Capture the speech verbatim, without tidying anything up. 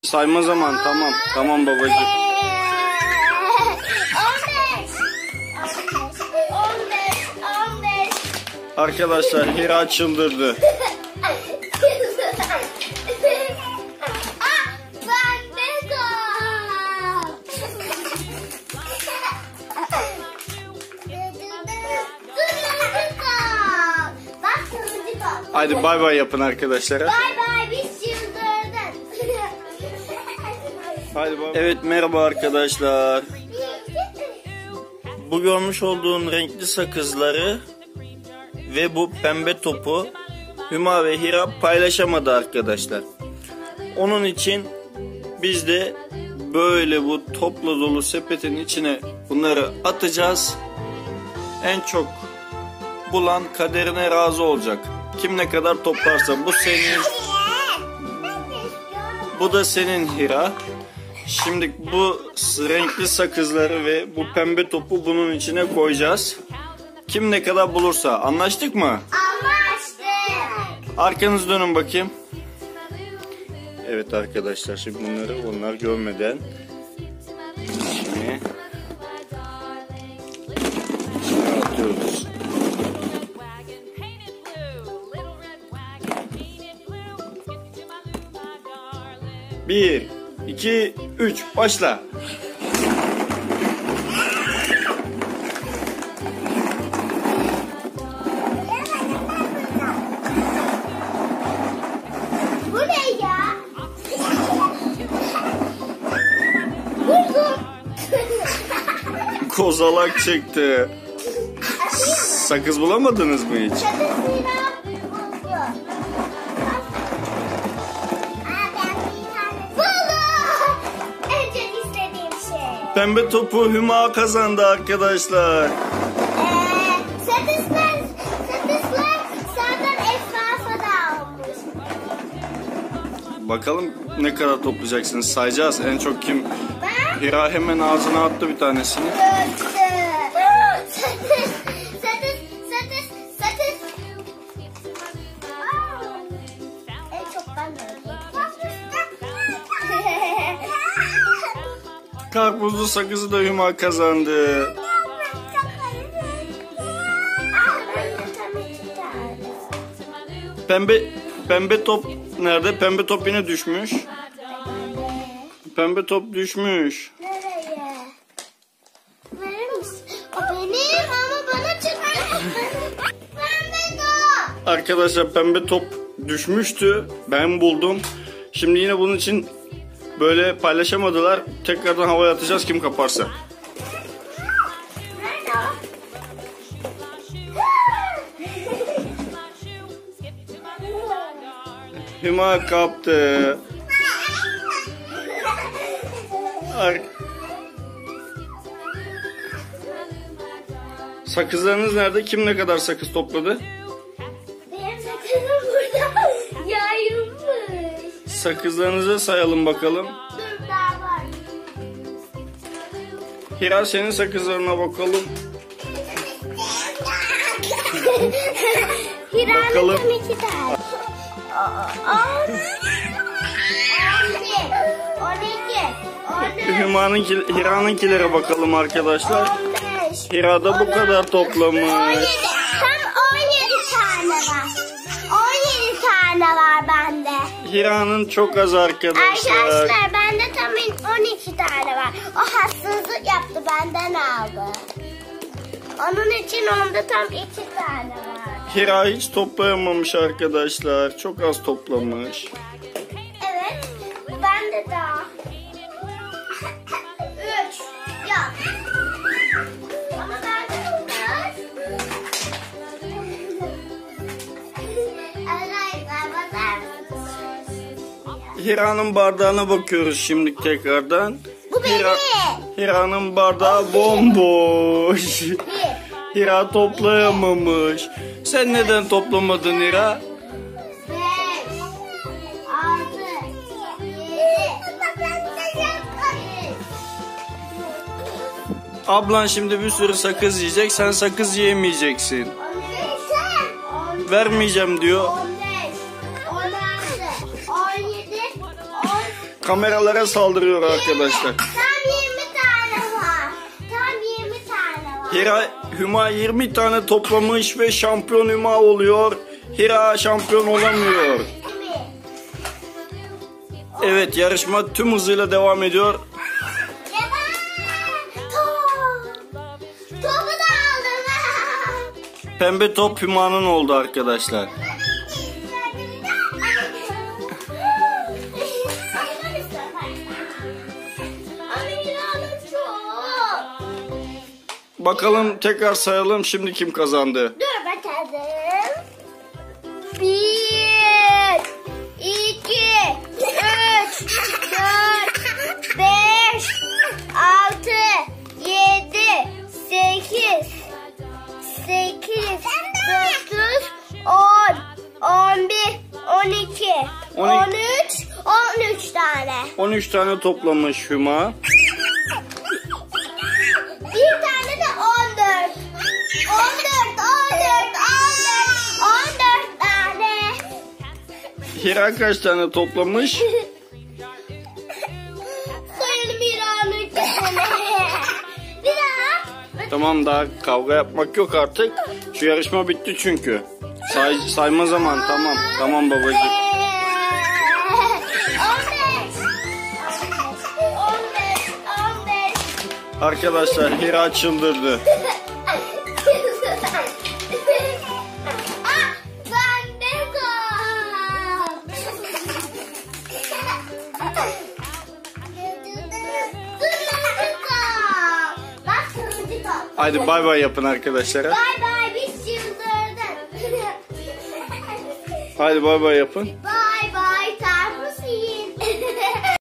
Sayma zaman. Tamam. Tamam babacığım. Arkadaşlar Hira çıldırdı. Hadi bay bay yapın arkadaşlara. Bay bay, biz çıldırdık. Hadi bay. Evet, merhaba arkadaşlar. Bu görmüş olduğun renkli sakızları ve bu pembe topu Hüma ve Hira paylaşamadı arkadaşlar. Onun için biz de böyle bu topla dolu sepetin içine bunları atacağız. En çok bulan kaderine razı olacak. Kim ne kadar toplarsa bu senin. Bu da senin Hira. Şimdi bu renkli sakızları ve bu pembe topu bunun içine koyacağız. Kim ne kadar bulursa. Anlaştık mı? Anlaştık. Arkanızı dönün bakayım. Evet arkadaşlar, şimdi bunları onlar görmeden içine atıyoruz. Bir, iki, üç, başla. Bu ne ya? Buldum. Kozalak çıktı. Sakız bulamadınız mı hiç? Pembe topu Hüma kazandı arkadaşlar. Eee, satışlar, satışlar zaten etrafa dağılmış. Bakalım ne kadar toplayacaksınız, sayacağız. En çok kim? Ben Hira hemen ağzına attı bir tanesini. dörttü. Satış, satış, satış, satış. Aa, en çok ben dörttüm. Karpuzlu sakızı da Hüma kazandı. Pembe pembe top nerede? Pembe top yine düşmüş. Pembe top düşmüş. Nereye? Verir misin? O benim ama bana çıktı. Pembe top. Arkadaşlar pembe top düşmüştü. Ben buldum. Şimdi yine bunun için böyle paylaşamadılar. Tekrardan havaya atacağız kim kaparsa. Nerede o? Hüma kaptı. Ar Sakızlarınız nerede? Kim ne kadar sakız topladı? Benim sakızım burada yayılmış. Sakızlarınızı sayalım bakalım. Dur, daha var. Hira, senin sakızlarına bakalım. Hira'nın Bakalım. tam iki tane. On. On iki. On üç. Hüma'nınki, Hira'nınkilere bakalım arkadaşlar. On beş. Hira da bu kadar On toplamış. yedi. Tam on yedi tane var. On yedi tane var bende. Hira'nın çok az arkadaşlar. Arkadaşlar bende tam on iki tane var. O haksızlık yaptı, benden aldı. Onun için onda tam iki tane var. Hira hiç toplayamamış arkadaşlar. Çok az toplamış. Evet. Ben de daha. Üç. Yok. Ama bende olmaz. Arkadaşlar bakar mısınız? Hira'nın bardağına bakıyoruz şimdi tekrardan. Bu benim. Hira, Hira'nın bardağı bomboş. Bir. Hira toplayamamış. Sen neden toplamadın Hira? Beş. Altı. Yedi. Ablan şimdi bir sürü sakız yiyecek. Sen sakız yiyemeyeceksin. Vermeyeceğim diyor. on beş, on altı, on yedi, kameralara saldırıyor arkadaşlar. Tam yirmi tane var. Tam yirmi tane var. Hira, Hüma yirmi tane toplamış ve şampiyon Hüma oluyor. Hira şampiyon olamıyor. Evet, yarışma tüm hızıyla devam ediyor. Topu da aldım. Pembe top Hüma'nın oldu arkadaşlar. Bakalım, tekrar sayalım, şimdi kim kazandı? Dur bakalım. Bir, iki, üç, dört, beş, altı, yedi, sekiz, sekiz, dokuz, on, on bir, on iki, on üç, on üç tane. on üç tane toplamış Hüma. Bir tane de on dört. on dört, on dört, on dört, on dört tane. Hira kaç tane toplamış? Sayalım İran'ın ikisini. Bir daha. Tamam, daha kavga yapmak yok artık. Şu yarışma bitti çünkü. Say, sayma zaman, tamam. Tamam babacığım. on beş. on beş, on beş. Arkadaşlar, Hira çıldırdı. Ah, ben de kal. Kırmızı kal. Bak kırmızı kal. Hadi bay bay yapın arkadaşlara. Bay bay, biz çıldırdık. Hadi bay bay yapın. Bay